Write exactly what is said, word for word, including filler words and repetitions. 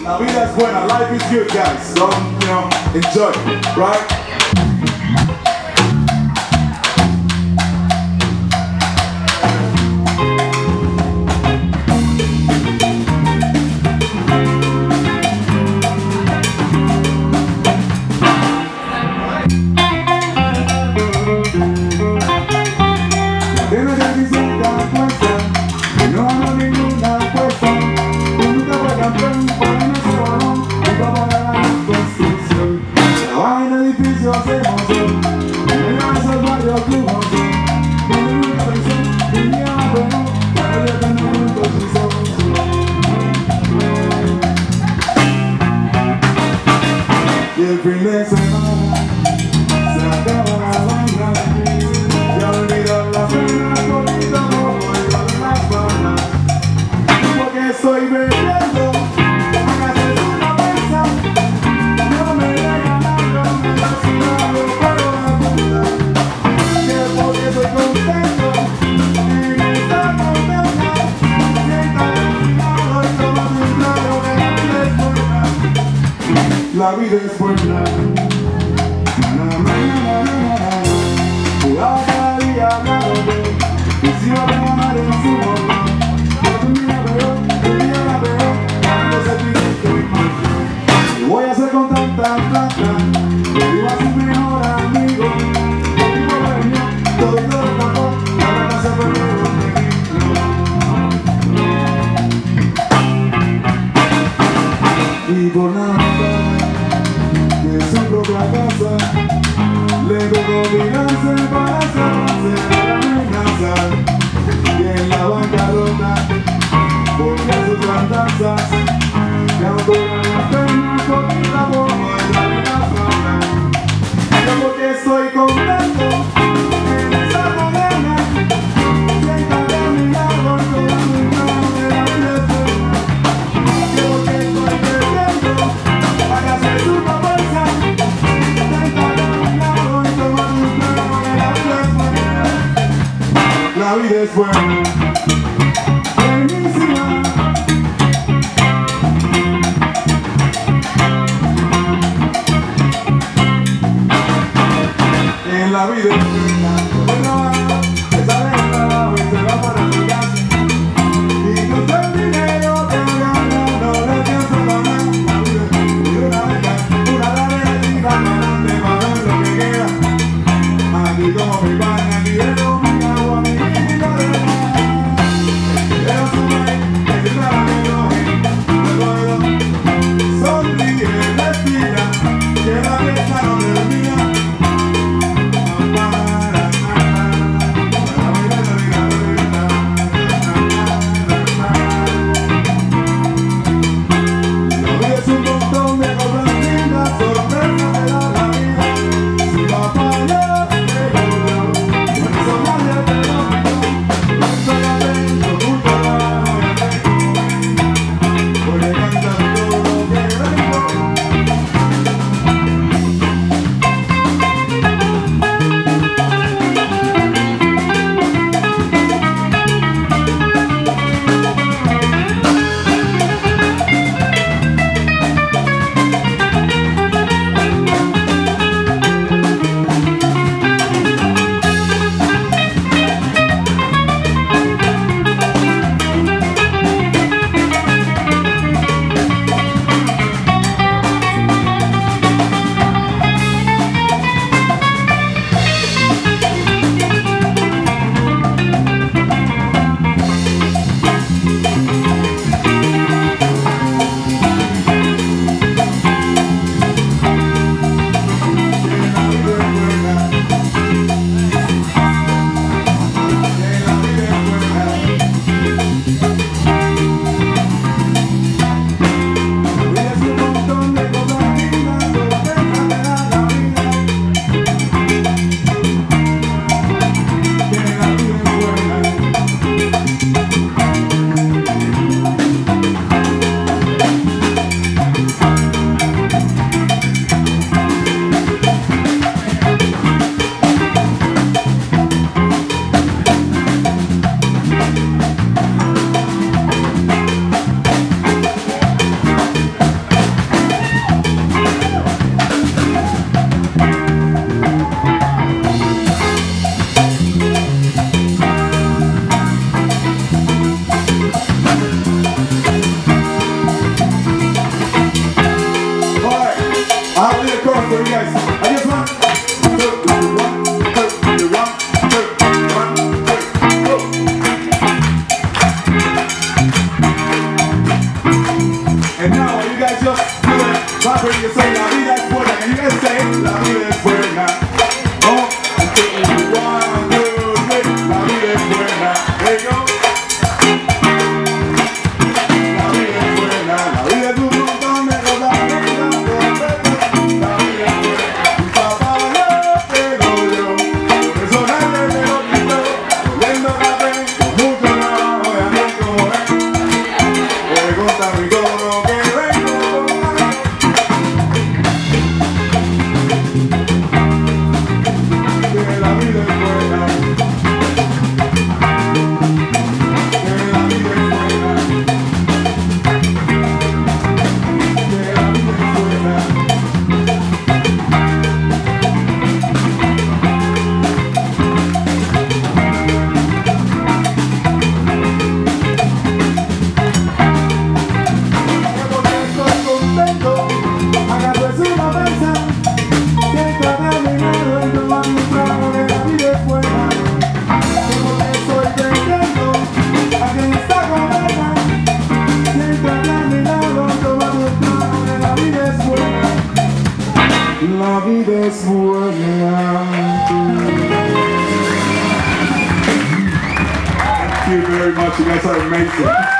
La vida es buena, life is good, guys. So, you know, enjoy, right? La vida es buena. Jugaba cada día a nadie, y si iba a amar en su boca. Un día la veo, un día la veo, cuando se pide que me. ¿Qué voy a hacer con tanta plata? Iba a ser mejor amigo. Contigo venía, todo y todo tapó, ahora se perdió conmigo. Y por nada propia casa, le tocó mirarse para salvarse de la amenaza. Y en la bancarrota, porque sus trandanzas, que autoran la pena con la bomba y la amenaza. Yo porque estoy contento en esa moderna, siéntate a mi lado y toda mi mano de la fiesta. Yo porque estoy creciendo, hágase su fuerza. La vida es buena, buenísima. Now you guys just do it. Properly you say la vida es buena. And you guys say la vida es buena. Oh, one, two, three. La vida es buena. There you go. La vida es buena. La vida es un montón de cosas. La vida es buena. Mi papá yo te lo dio. Personal de lo quito. Oliendo café. Con mucho trabajo y amor como es. Hoy conta mi coro que vengo con ganas. Que la vida es buena. Que la vida es buena. Que la vida es buena. Porque estoy contento, agarro es una mesa, siento a mi lado y tomar mi trago que la vida es buena. Porque estoy creyendo a quien está conmigo, siento a mi lado y tomar mi trago que la vida es buena. La vida es buena. Thank you very much, you guys are amazing.